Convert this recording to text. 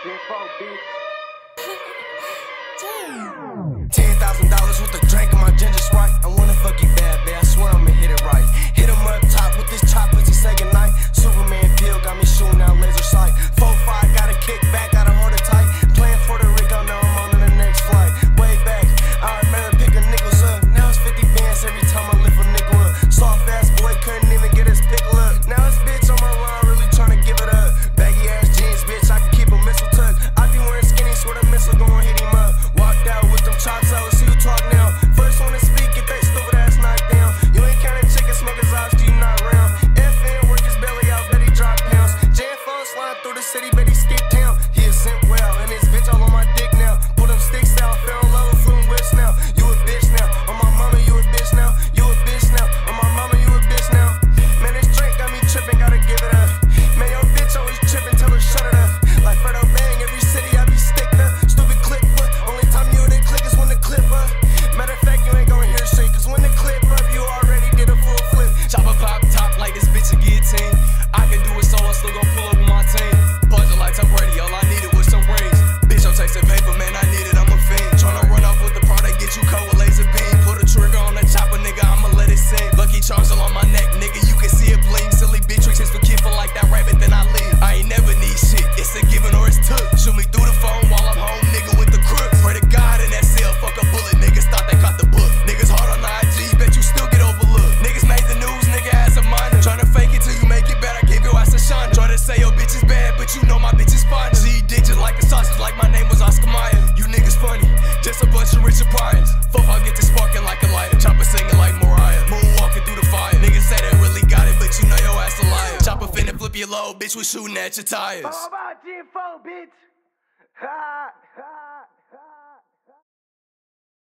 Gen4, bitch. $10,000 worth of drink in my ginger Sprite. I wanna fuck you bad, babe. I swear I'ma hit it right. Hit him up top with this chop as he say goodnight. Superman pill got me shooting out laser sight. 4-5 got a kick back, got a hold it tight. Playing Puerto Rico, now I'm on to the next flight. Way back, I remember picking nickels up. Now it's 50 bands every time I lift a nickel up. Soft ass boy couldn't even get his pickle up. Now this bitch on my run, really trying to give it up. Baggy ass jeans, bitch, I can keep a missile tucked. I be wearing skinny, swear the missile gon' hit him up. Walked out with them chops out, see who talk now. First one to speak, get that stupid ass knocked down. You ain't counting chicken, smoke his eyes, you not round. FN work his belly out, bet he drop pounds. Gen4 slide through the city, bet he skip town. He is sent well, and his bitch all on my dick now. Pull them sticks out, fell in love with fluent whips now. You a bitch now, on my mama you a bitch now. You a bitch now, on my mama you a bitch now. Man, this drink got me tripping, gotta give it up. Man, your bitch always tripping, tell her shut it up. Like Fredo Bang, every city I be sticked up. Stupid click, but only time you and they click is when the clip up. Matter of fact, you ain't gonna hear shit, cause when the clip up, you already did a full flip. Chopper pop top like this bitch a guillotine. I can do it solo, still gon' pull up with my team. Buzzer like Tom Brady, all I needed was some rings. Bitch, I'm chasing paper, man, I need it, I'm a fiend. Tryna run off with the product, get you cold with laser beam. Put a trigger on the chopper, nigga, I'ma let it sing. Lucky charms all on my neck, nigga, you can see it bling. Silly bitch tricks, hits for kid for like that rabbit, then I leave. I ain't never need shit, it's a given or it's took. Shoot me through the phone while I'm home, nigga, with the crook. Pray to God in that cell, fuck a bullet, niggas thought they caught the book. Niggas hard on the IG, bet you still get overlooked. Niggas made the news, nigga, as a minor. Tryna fake it till you make it bad, I gave your ass a shine. Try to say your bitch is bad, but you know my bitch is fine. G digit like a sausage, like my name was Oscar Mayer. You niggas funny, just a bunch of Richard Pryors. Fuck, I'll get this sparking like a lighter. Chopper singing like Mariah, moonwalking through the fire. Niggas say they really got it, but you know your ass a liar. Chopper finna flip your low, bitch, we shooting at your tires. How about Gen4, bitch? Ha, ha.